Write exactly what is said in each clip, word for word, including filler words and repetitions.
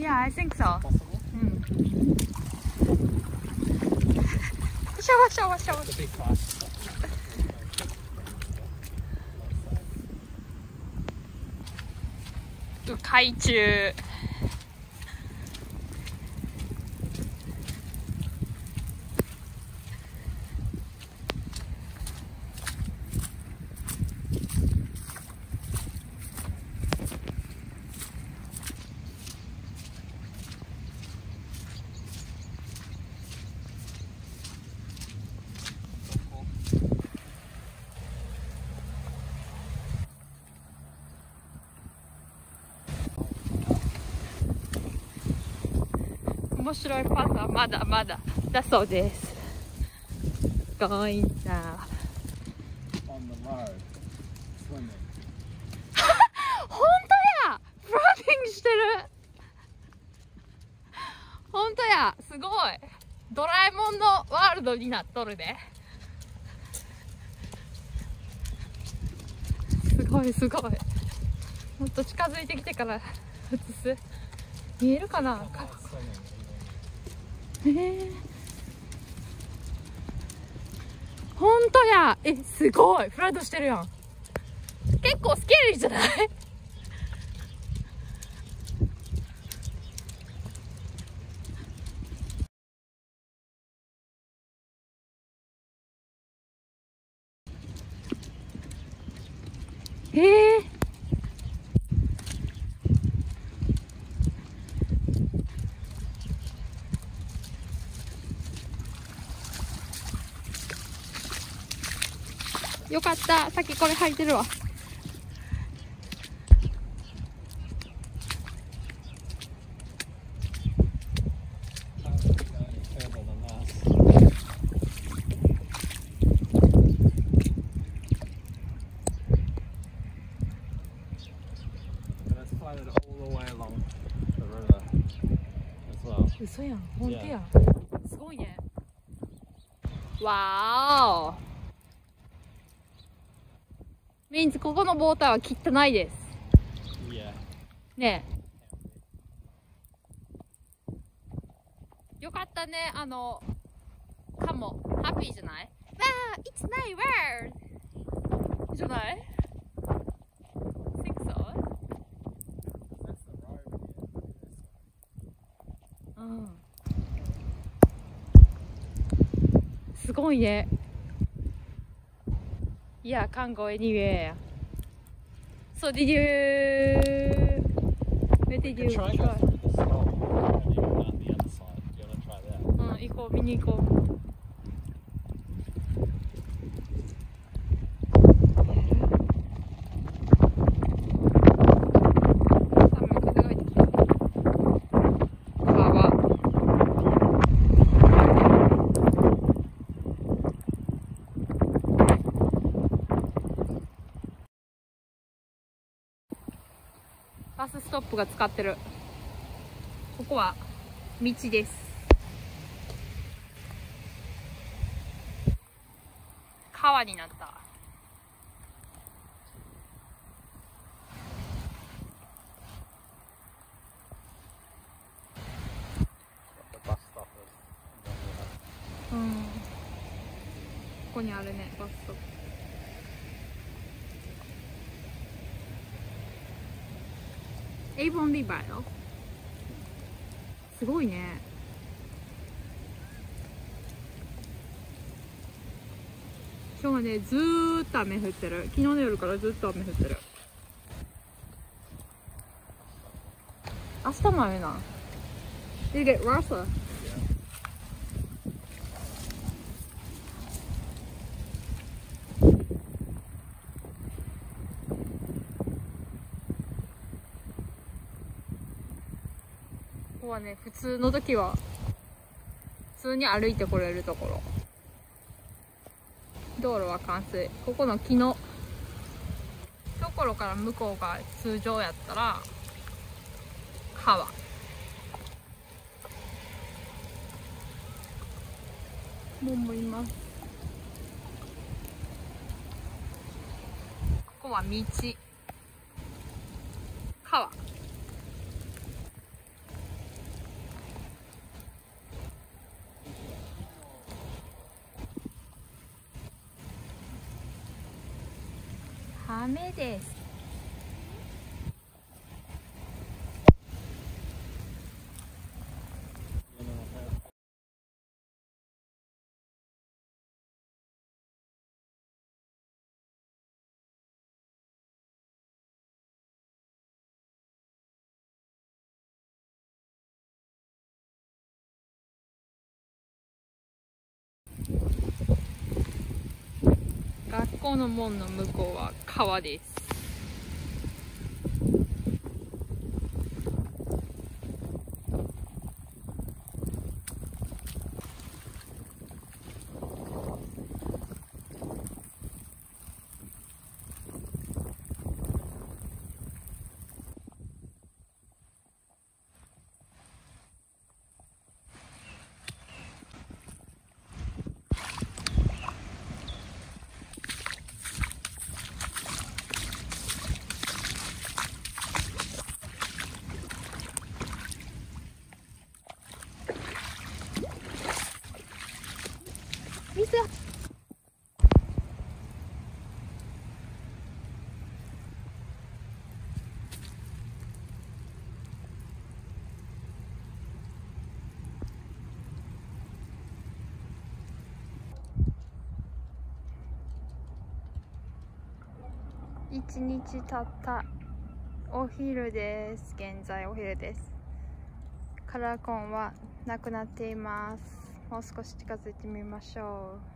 Yeah, I think so. Possible? うん。シャワシャワシャワ。 It's a big price. 海中。面白いパターンまだまだだそうです。Going now. On the road, swimming. 本当や、フライディングしてる。本当や、すごい。ドラえもんのワールドになっとるで。すごいすごい。もっと近づいてきてから映す。見えるかな。えー、ほんとや。え、すごいフラッドしてるやん。結構スケーリーじゃない？えーよかった。さっきこれ履いてるわ。嘘やん。ほんとや。すごいね。わーお。メインズ、ここのボーターは汚いです。 Yeah. ねえ。よかったね、あの、カモ。ハッピーじゃない？ Wow, it's my world! じゃない？ think so? うん。すごいね。Yeah, can't go anywhere. So did you? Where did you try? try? Go through the stop and you go down the other side. Do you want to try that? うん、行こう、見に行こう。バスストップが使ってる。ここは道です。川になった。うん。ここにあるね、バスストップ。エイボンリバーよ。すごいね。今日はね、ずーっと雨降ってる。昨日の夜からずっと雨降ってる。明日も雨な。Did it get worse?ここはね、普通の時は普通に歩いてこれるところ。道路は冠水。ここの木のところから向こうが通常やったら川。もんもいます。ここは道。川。 雨です。学校の門の向こうは川です。水一日経ったお昼です。現在お昼です。カラーコーンはなくなっています。もう少し近づいてみましょう。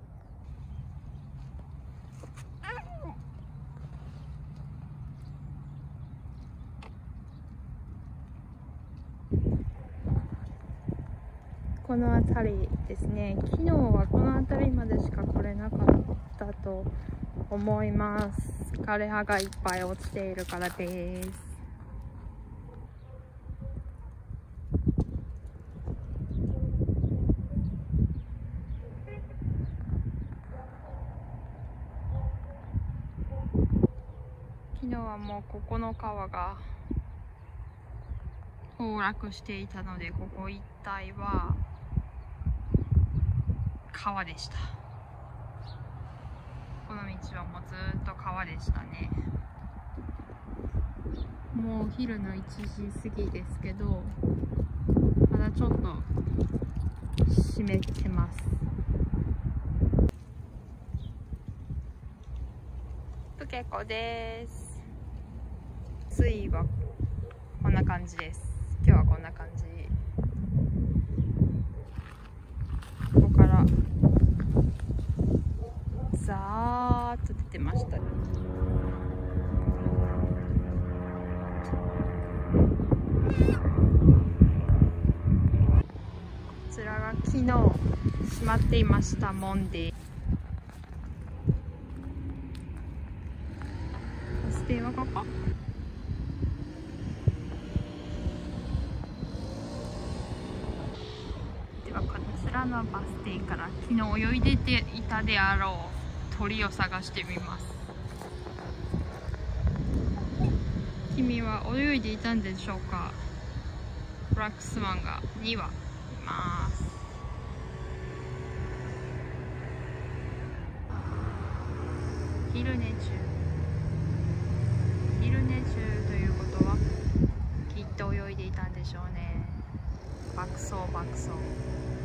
この辺りですね。昨日はこの辺りまでしか来れなかったと思います。枯葉がいっぱい落ちているからです。昨日はもうここの川が崩落していたので、ここ一帯は川でした。この道はもうずっと川でしたね。もうお昼のいちじ過ぎですけど、まだちょっと湿ってます。プケコです。水位はこんな感じです。今日はこんな感じ。ここからザーッと出てましたね。こちらが昨日閉まっていました門で、バス停はここ。ではこちらのバス停から昨日泳いでていたであろう鳥を探してみます。君は泳いでいたんでしょうか。ブラックスワンがに羽います。昼寝中。昼寝中ということはきっと泳いでいたんでしょうね。爆走爆走。